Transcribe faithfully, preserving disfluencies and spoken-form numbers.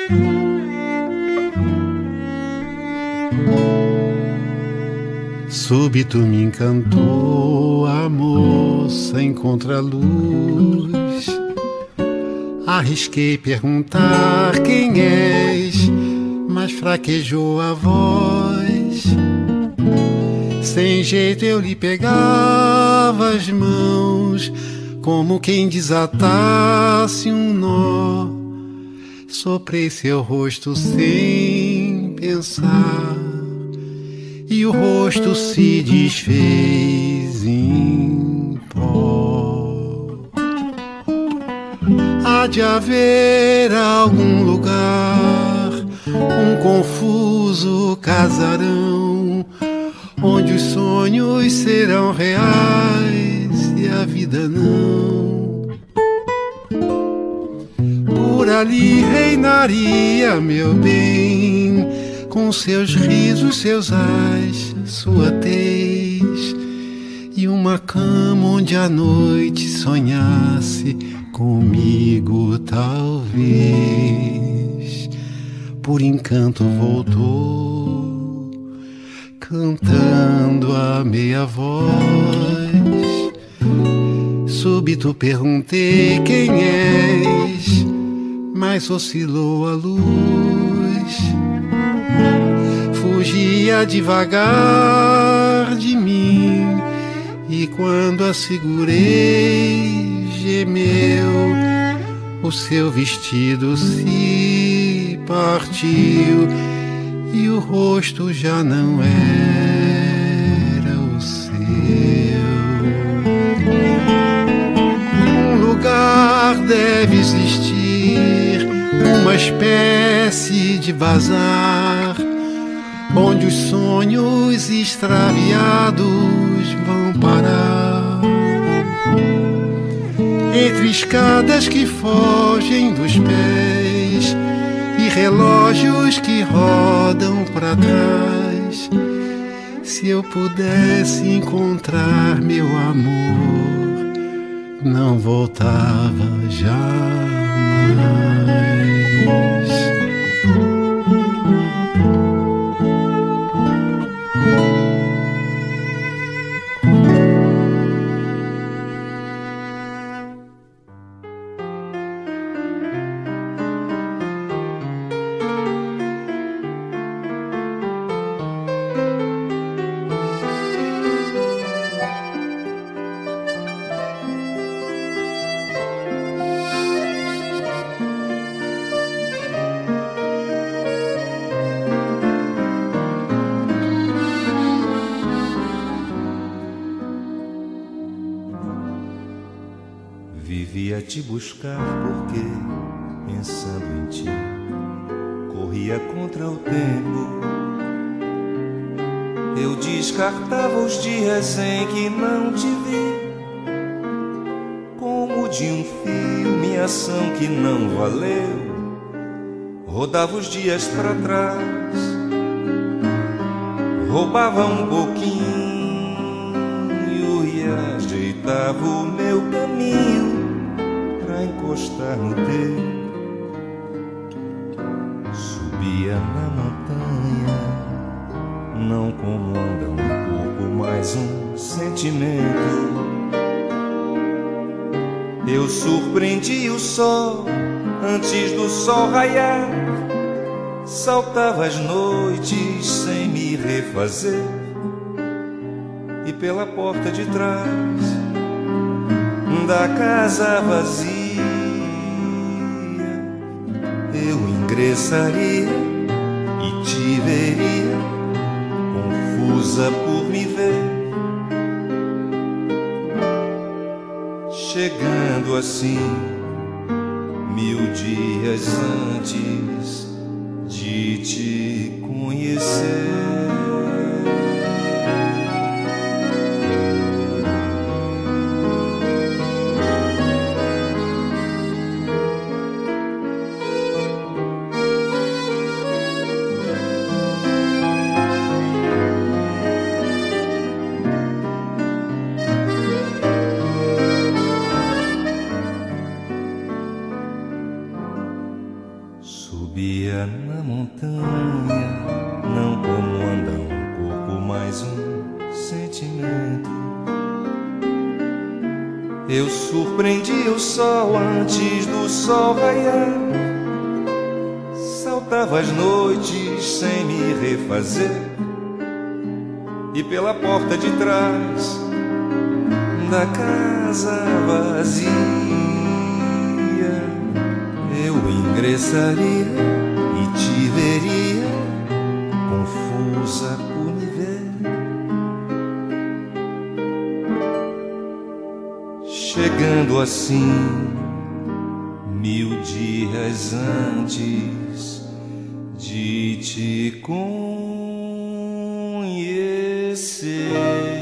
Súbito me encantou a moça em contraluz. Arrisquei perguntar quem és, mas fraquejou a voz. Sem jeito eu lhe pegava as mãos, como quem desatasse um nó. Soprei seu rosto sem pensar, e o rosto se desfez em pó. Há de haver algum lugar, um confuso casarão, onde os sonhos serão reais e a vida não. Por ali reinaria meu bem, com seus risos, seus ais, sua tez, e uma cama onde a noite sonhasse comigo, talvez. Por encanto voltou, cantando a meia voz. Súbito perguntei quem és, mas oscilou a luz. Fugia devagar de mim, e quando a segurei, gemeu. O seu vestido se partiu, e o rosto já não era o seu. Um lugar deve existir, uma espécie de bazar, onde os sonhos extraviados vão parar. Entre escadas que fogem dos pés e relógios que rodam para trás, se eu pudesse encontrar meu amor, não voltava jamais. Vivia te buscar porque, pensando em ti, corria contra o tempo. Eu descartava os dias em que não te vi, como de um filme, ação que não valeu. Rodava os dias pra trás, roubava um pouquinho e ajeitava o meu caminho pra encostar no teu. Subia na montanha, não como anda um pouco mais um sentimento. Eu surpreendi o sol antes do sol raiar, saltava as noites sem me refazer, e pela porta de trás da casa vazia eu ingressaria e te veria, confusa por me ver, chegando assim mil dias antes de te conhecer. subia na montanha, não como anda um corpo, mais um sentimento. Eu surpreendi o sol antes do sol raiar, saltava as noites sem me refazer, e pela porta de trás da casa vazia eu ingressaria e te veria, confusa por me ver. Chegando assim mil dias antes de te conhecer.